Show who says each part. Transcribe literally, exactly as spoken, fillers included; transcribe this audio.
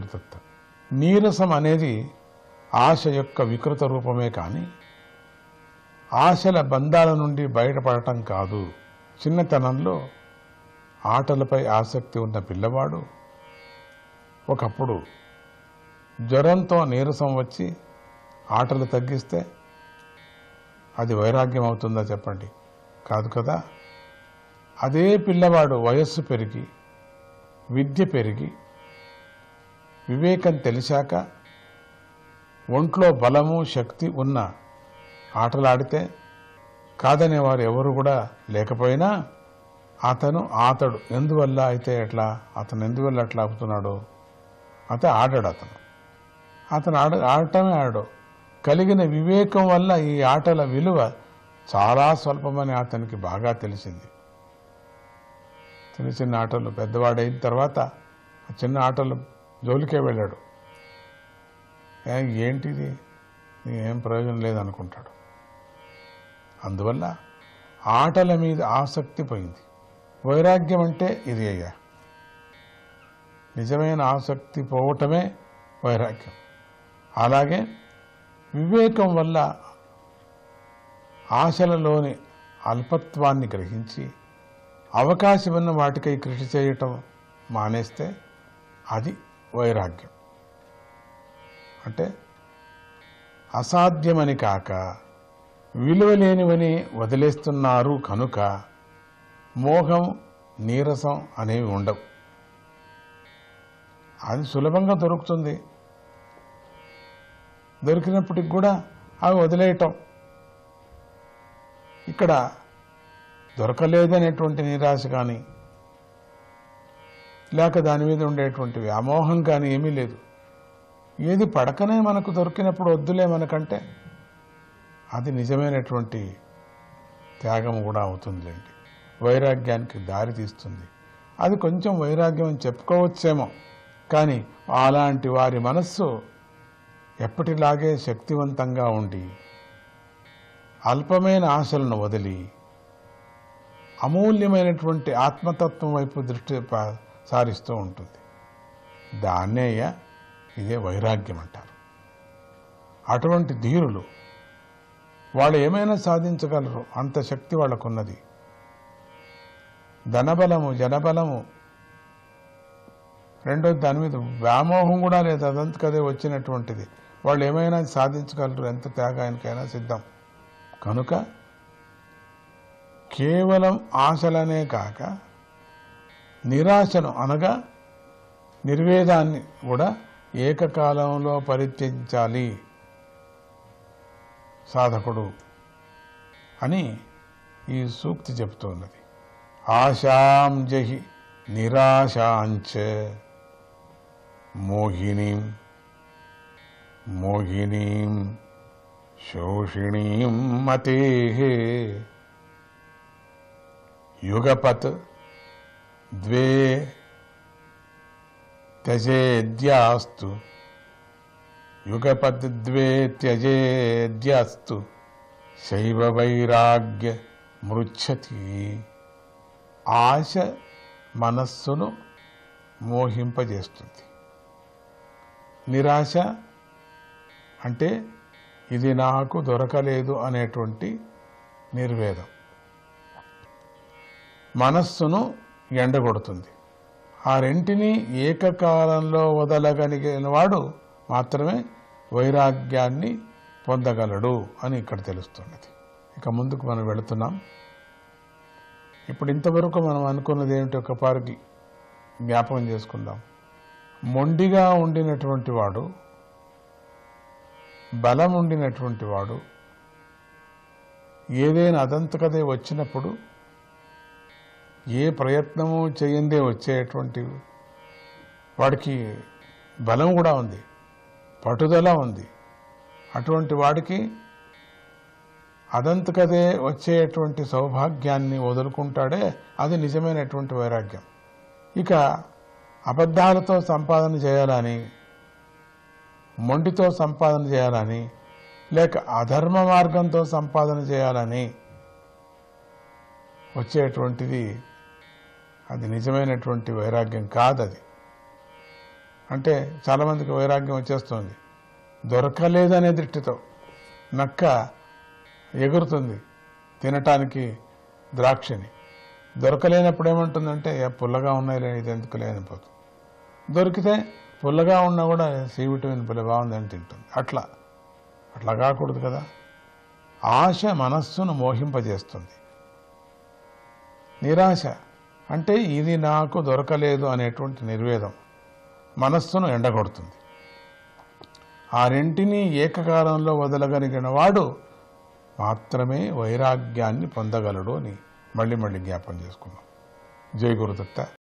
Speaker 1: గురుదత్త. నీరసం అనేది ఆశ యొక్క వికృత రూపమే కానీ ఆశల బంధాల నుండి బయటపడటం కాదు. చిన్నతనంలో ఆటలపై ఆసక్తి ఉన్న పిల్లవాడు ఒకప్పుడు జ్వరంతో నీరసం వచ్చి ఆటలు తగ్గిస్తే అది వైరాగ్యం అవుతుందా చెప్పండి? కాదు కదా. అదే పిల్లవాడు వయస్సు పెరిగి విద్య పెరిగి వివేకం తెలిసాక ఒంట్లో బలము శక్తి ఉన్న ఆటలాడితే కాదనేవారు ఎవరు కూడా లేకపోయినా అతను ఆతడు ఎందువల్ల అయితే ఎట్లా అతను ఎందువల్ల అట్లా అవుతున్నాడు? అతే ఆడాడు. అతను అతను ఆడ ఆడటమే ఆడు కలిగిన వివేకం వల్ల ఈ ఆటల విలువ చాలా స్వల్పమని అతనికి బాగా తెలిసింది. చిన్న చిన్న ఆటలు పెద్దవాడైన తర్వాత ఆ చిన్న ఆటలు జోలికే వెళ్ళాడు. ఏంటిది ఏం ప్రయోజనం లేదనుకుంటాడు. అందువల్ల ఆటల మీద ఆసక్తి పోయింది. వైరాగ్యం అంటే ఇది అయ్యా. నిజమైన ఆసక్తి పోవటమే వైరాగ్యం. అలాగే వివేకం వల్ల ఆశలలోని అల్పత్వాన్ని గ్రహించి అవకాశం ఉన్న వాటికై కృషి చేయటం మానేస్తే అది వైరాగ్యం. అంటే అసాధ్యమని కాక విలువలేనివని వదిలేస్తున్నారు కనుక మోహం నీరసం అనేవి ఉండవు. అది సులభంగా దొరుకుతుంది. దొరికినప్పటికి కూడా అవి వదిలేయటం. ఇక్కడ దొరకలేదనేటువంటి నిరాశ కానీ లేక దాని మీద ఉండేటువంటి వ్యామోహం కానీ ఏమీ లేదు. ఏది పడకనే మనకు దొరికినప్పుడు వద్దులే మనకంటే అది నిజమైనటువంటి త్యాగం కూడా అవుతుందిలేండి. వైరాగ్యానికి దారి తీస్తుంది. అది కొంచెం వైరాగ్యం అని చెప్పుకోవచ్చేమో, కానీ అలాంటి వారి మనస్సు ఎప్పటిలాగే శక్తివంతంగా ఉండి అల్పమైన ఆశలను వదిలి అమూల్యమైనటువంటి ఆత్మతత్వం వైపు దృష్టి సారిస్తూ ఉంటుంది. దాన్నేయ ఇదే వైరాగ్యం అంటారు. అటువంటి ధీరులు వాళ్ళు ఏమైనా సాధించగలరు. అంత శక్తి వాళ్ళకున్నది. ధనబలము జనబలము రెండోది దాని మీద వ్యామోహం కూడా లేదు. అదంతకదే వచ్చినటువంటిది. వాళ్ళు ఏమైనా సాధించగలరు. ఎంత త్యాగానికైనా సిద్ధం. కనుక కేవలం ఆశలనే కాక నిరాశను అనగా నిర్వేదాన్ని కూడా ఏకకాలంలో పరిత్యజించాలి సాధకుడు అని ఈ సూక్తి చెబుతున్నది. ఆశాం జహి నిరాశాంచ మోహినీం మోహినీం శోషిణీం మతేః యుగపత్ ద్వే త్యజేద్యాస్తు యుగపత్ ద్వే త్యజేద్యాస్తు శైవ వైరాగ్య మృచ్ఛతి. ఆశ మనస్సును మోహింపజేస్తుంది. నిరాశ అంటే ఇది నాకు దొరకలేదు అనేటువంటి నిర్వేదం మనస్సును ఎండగొడుతుంది. ఆ రెంటిని ఏకకాలంలో వదలగలిగిన వాడు మాత్రమే వైరాగ్యాన్ని పొందగలడు అని ఇక్కడ తెలుస్తున్నది. ఇక ముందుకు మనం వెళుతున్నాం. ఇప్పుడు ఇంతవరకు మనం అనుకున్నది ఏమిటి? ఒక పారికి జ్ఞాపకం చేసుకుందాం. మొండిగా ఉండినటువంటి వాడు, బలం ఉండినటువంటి వాడు ఏదైనా అదంతకదే వచ్చినప్పుడు ఏ ప్రయత్నము చేయందే వచ్చేటువంటి వాడికి బలం కూడా ఉంది, పట్టుదల ఉంది. అటువంటి వాడికి అదంతకదే వచ్చేటువంటి సౌభాగ్యాన్ని వదులుకుంటాడే అది నిజమైనటువంటి వైరాగ్యం. ఇక అబద్ధాలతో సంపాదన చేయాలని, మొండితో సంపాదన చేయాలని, లేక అధర్మ మార్గంతో సంపాదన చేయాలని వచ్చేటువంటిది అది నిజమైనటువంటి వైరాగ్యం కాదది. అంటే చాలామందికి వైరాగ్యం వచ్చేస్తుంది. దొరకలేదనే దృష్టితో నక్క ఎగురుతుంది తినటానికి ద్రాక్షని. దొరకలేనప్పుడు ఏమంటుందంటే పుల్లగా ఉన్నాయి ఇది ఎందుకు లేనిపోతుంది. దొరికితే పుల్లగా ఉన్నా కూడా సి విటమిన్ పుల్ల బాగుందని తింటుంది. అట్లా అట్లా కాకూడదు కదా. ఆశ మనస్సును మోహింపజేస్తుంది. నిరాశ అంటే ఇది నాకు దొరకలేదు అనేటువంటి నిర్వేదం మనస్సును ఎండగొడుతుంది. ఆ రెంటిని ఏకకాలంలో వదలగలిగిన వాడు మాత్రమే వైరాగ్యాన్ని పొందగలడు అని మళ్ళీ మళ్ళీ జ్ఞాపం చేసుకున్నాం. జై గురుదత్త.